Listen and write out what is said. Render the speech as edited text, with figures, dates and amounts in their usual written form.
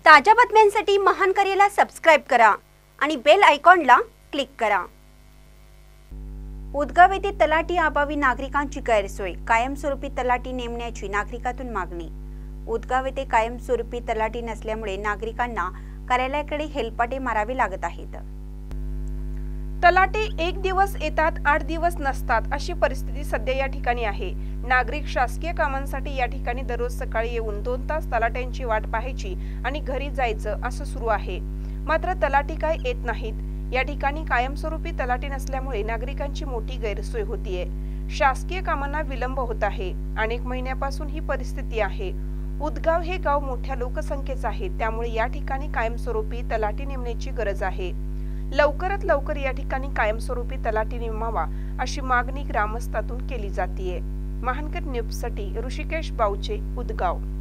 ताज्या बातम्यांसाठी महान करेला सबस्क्राइब करा आणि बेल आयकॉनला क्लिक करा। उदगाव येथे तलाठी अभावी नागरिकांची गैरसोय, कायमस्वरूपी तलाठी नेमण्याची नागरिकातून मागणी। उदगाव येथे कायमस्वरूपी तलाठी नसल्यामुळे नागरिकांना कार्यालयाकडे हेलपाटे मारावे लागत आहेत। तलाठी एक दिवस येतात 8 दिवस नसतात अशी परिस्थिती सध्या या ठिकाणी आहे। नागरिक शासकीय कामांसाठी या ठिकाणी दररोज सकाळी येऊन 2 तास तलाट्यांची वाट पाहायची आणि घरी जायचं असं सुरू आहे। मात्र तलाठी काय येत नाहीत। या ठिकाणी कायमस्वरूपी तलाठी नसल्यामुळे नागरिकांची मोठी गैरसोय होतीये। शासकीय कामांना विलंब होत आहे। अनेक महिन्यापासून ही परिस्थिती आहे। उदगाव हे गाव मोठ्या लोकसंख्येचं आहे, त्यामुळे या ठिकाणी कायमस्वरूपी तलाठी नेमण्याची गरज आहे। लवकरात लवकर या ठिकाणी कायमस्वरूपी तलाठी नेमावा अशी मागणी ग्रामस्थातून केली जातीये। महानकर न्यूजसाठी ऋषिकेश बावचे, उदगाव।